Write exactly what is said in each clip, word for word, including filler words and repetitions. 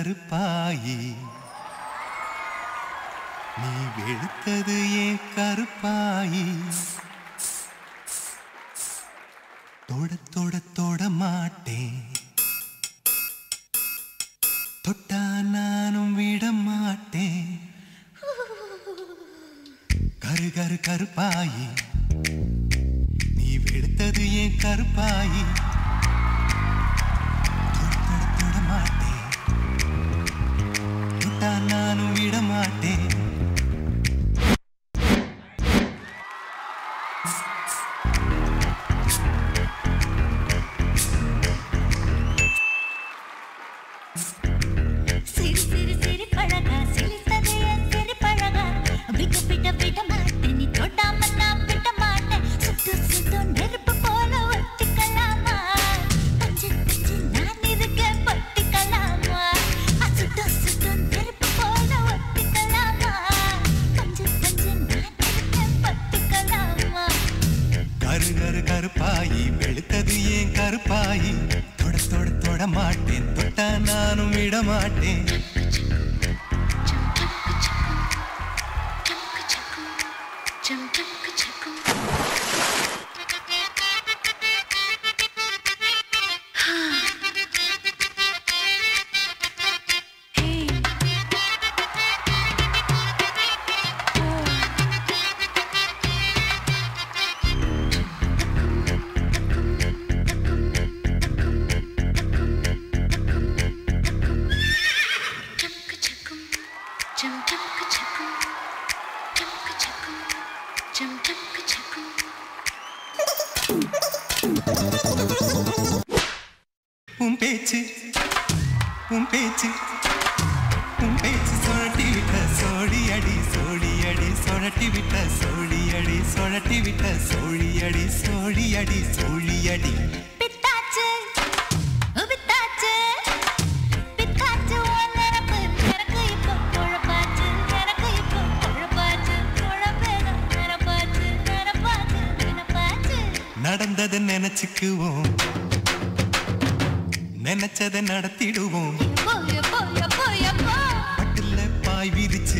கருப்பாயி நீ வெளுத்தது ஏன் கருப்பாயி தொட தொட தொட மாட்டேன் தொட்டா நானும் விட மாட்டேன் கரு கரு கருப்பாயி நீ வெளுத்தது ஏன் கருப்பாயி நானும் விட மாட்டேன் சிறு சிறு சிறு பழகா சிலித்தது என் சிறு பழகா விட்டு விட்ட விட மாட்டேன் நீ தொட்டாம நான் விட மாட்டேன் சுட்டு சுட்டு நெருப்பு போல ஒட்டிக்கலாமா பஞ்சு பஞ்சு நான் இருக்கேன் பட்டிக்கலாமா சுட்டு சுட்டு நெருப்பு போல ஒட்டிக்கலாமா பஞ்சு பஞ்சு நான் இருக்கேன் பட்டிக்கலாமா கரு கரு கருப்பாயி வெளுத்தது ஏன் கருப்பாயி தொட தொட தொட மாட்டேன் தொட்டா நானும் விட மாட்டேன் உன் பேச்சு உன் பேச்சு உன் பேச்சு சொழட்டி விட்ட சோழி அடி சோழி அடி சொழட்டி விட்ட சோழி அடி சொழட்டி விட்ட சோழி அடி சோழி அடி சோழி அடி பித்தாச்சு பித்தாச்சு பித்தாச்சு உனக்கு எனக்கு இப்போ குழப்பாச்சு எனக்கு இப்போ குழப்பாச்சு குழப்பேனும் நிரப்பாச்சு நிரப்பாச்சு நிரப்பாச்சு நடந்ததை நினைச்சுக்குவோம் நினைச்சதை நடத்திடுவோம் பட்டுல பாய் விரிச்சு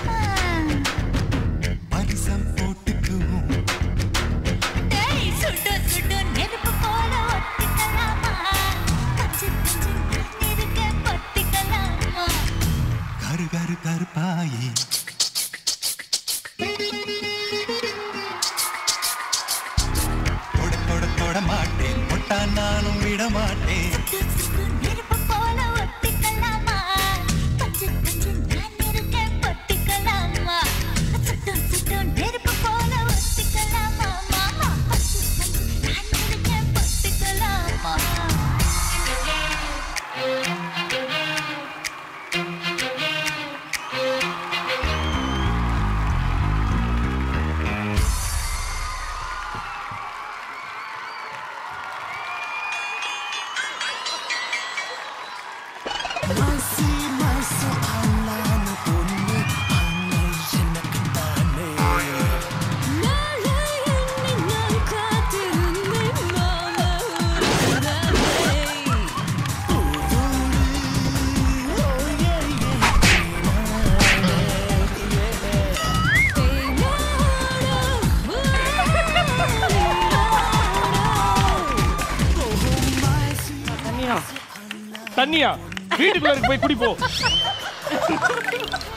பரிசம் போட்டுக்குவோம் சுட்டு சுட்டு நெருப்பு போல ஒட்டிக்கலாமா பஞ்சு பஞ்சு நான் இருக்கேன் பத்திக்கலாமா கரு கரு கருப்பாயி தொட தொட தொட மாட்டேன் தொட்டா நானும் விட மாட்டேன் நெருப்பு போல ஒட்டிக்கலாமா பஞ்சு பஞ்சு நான் இருக்கேன் பத்திக்கலாமா சுட்டு சுட்டு நெருப்பு போல ஒட்டிக்கலாமா மாமா பஞ்சு பஞ்சு நான் இருக்கேன் பத்திக்கலாமா தண்ணியா வீட்டுக்குள்ள போய் குடி போ.